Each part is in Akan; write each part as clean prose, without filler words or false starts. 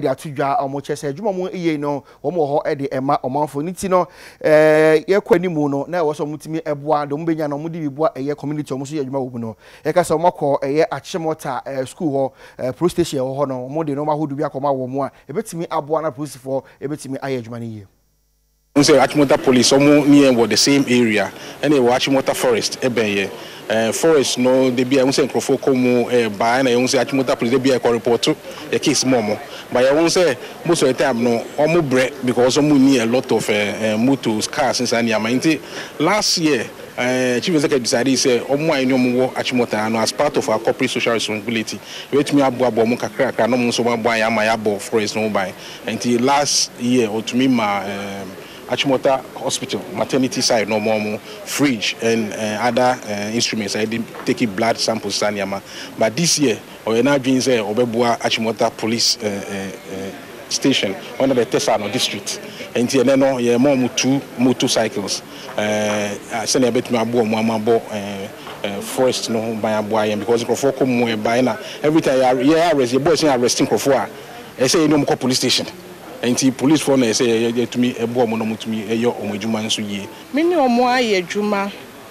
de atudwa omochese adwuma mu eye no omo ho e de ema omanfo niti no ye kwanimu no na wo so mutimi eboa de mbenya no mudi biboa eye community omo so ye adwuma wo no ye ka se omakọ eye Achimota school ho police station ho no mo de no ma hodu bi akoma wo mu a ebetimi aboa na police for ebetimi aye adwuma ne ye. Say Achimota police almost near the same area, and they watch Achimota forest. Forest no, they be I won't say Crawford come by, and I won't say Achimota police. They be a report to a case momo. But I won't say most of the time no, almost break because almost near a lot of motors, cars in Sanyama. Last year, Chief Executive decided say almost no more Achimota and as part of our corporate social responsibility. Wait me abu moka crack and no so buy Amayabo forest no buy. Until last year or to me Achimota Hospital, maternity side, no more fridge and other instruments. I didn't take blood samples, Sanyama. But this year, or now doing say Obebua Achimota police station under the Tesano district. And then no, yeah, more two motorcycles. Send a bit my boy, Mamma forest no by a boy, because Crawford come by now. Every time you arrest your boys arresting Crawford, I say no more police station. And the police phone say to me a boy mono to me a yo or Juma so ye. Many or more ye Juma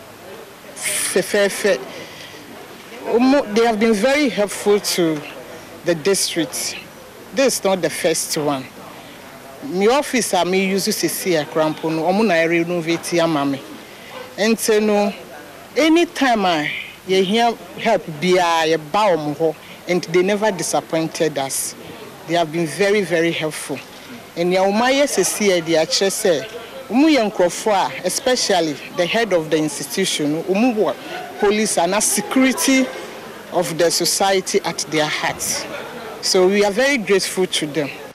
they have been very helpful to the district. This is not the first one. My office I me use to see a cramp on omuna renovate ya mame. And say no anytime I hear help be a bow and they never disappointed us. They have been very, very helpful. And Yaumaya Cecilia, the Achese, Umuyan Crawford, especially the head of the institution, police and security of the society at their hearts. So we are very grateful to them.